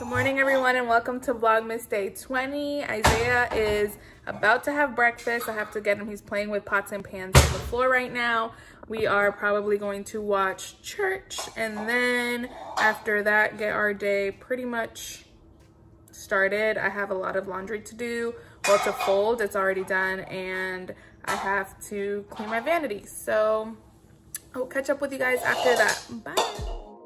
Morning everyone, and welcome to Vlogmas Day 20. Isaiah is about to have breakfast. I have to get him. He's playing with pots and pans on the floor right now. We are probably going to watch church, and then after that get our day pretty much started. I have a lot of laundry to do, well, to fold. It's already done, and I have to clean my vanity. So I'll catch up with you guys after that. Bye.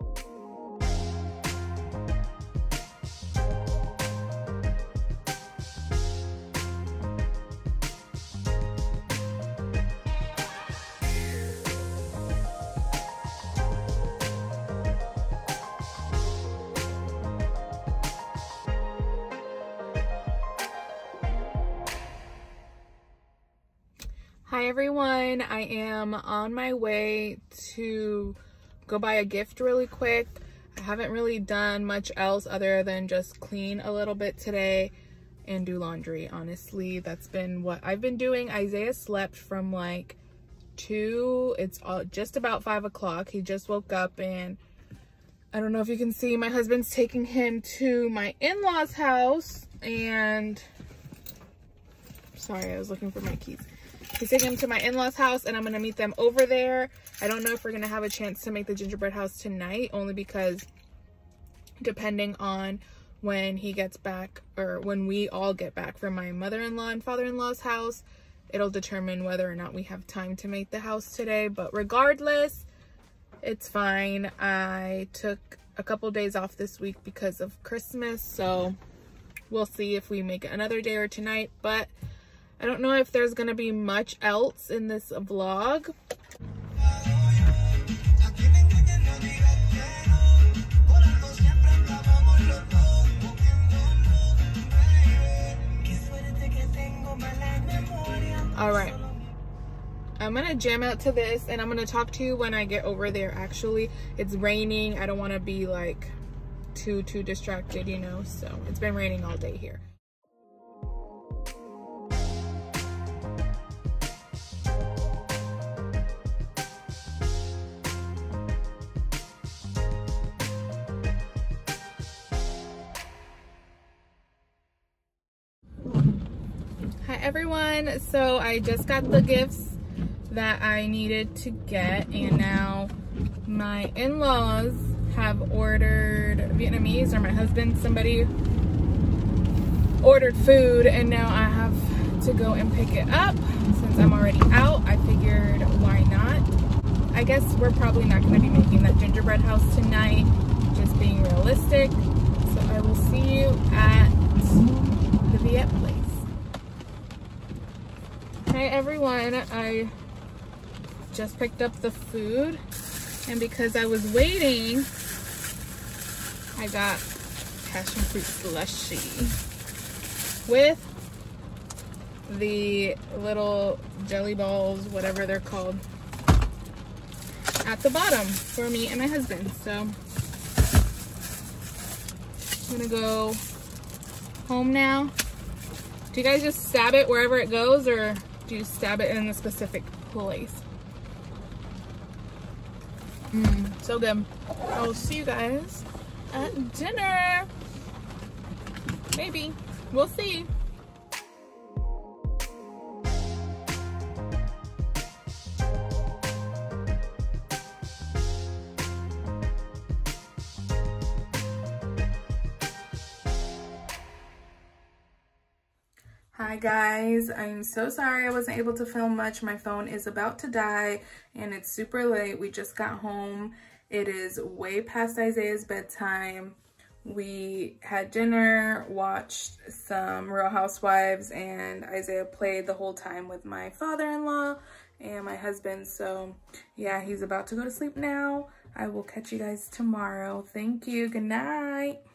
Hi everyone, I am on my way to go buy a gift really quick. I haven't really done much else other than just clean a little bit today and do laundry. Honestly, that's been what I've been doing. Isaiah slept from like 2, it's just about 5 o'clock. He just woke up, and I don't know if you can see, my husband's taking him to my in-laws house, and sorry, I was looking for my keys. He's taking him to my in-laws house, and I'm gonna meet them over there. I don't know if we're gonna have a chance to make the gingerbread house tonight, only because depending on when he gets back, or when we all get back from my mother-in-law and father-in-law's house, it'll determine whether or not we have time to make the house today. But regardless, it's fine. I took a couple days off this week because of Christmas, so we'll see if we make it another day or tonight. But I don't know if there's gonna be much else in this vlog. All right, I'm gonna jam out to this, and I'm gonna talk to you when I get over there. Actually, it's raining. I don't want to be like too distracted, you know, so it's been raining all day here. Hi everyone, so I just got the gifts that I needed to get, and now my in-laws have ordered Vietnamese, or my husband, somebody ordered food, and now I have to go and pick it up. Since I'm already out, I figured why not. I guess we're probably not going to be making that gingerbread house tonight, just being realistic. So I will see you at the Viet place. Hi everyone, I just picked up the food, and because I was waiting, I got passion fruit slushy with the little jelly balls, whatever they're called, at the bottom for me and my husband. So I'm gonna go home now. Do you guys just stab it wherever it goes, or do you stab it in a specific place? So good. I will see you guys at dinner. Maybe. We'll see. Hi guys, I'm so sorry I wasn't able to film much. My phone is about to die and it's super late. We just got home. It is way past Isaiah's bedtime. We had dinner, watched some Real Housewives, and Isaiah played the whole time with my father-in-law and my husband. So yeah, he's about to go to sleep now. I will catch you guys tomorrow. Thank you. Good night.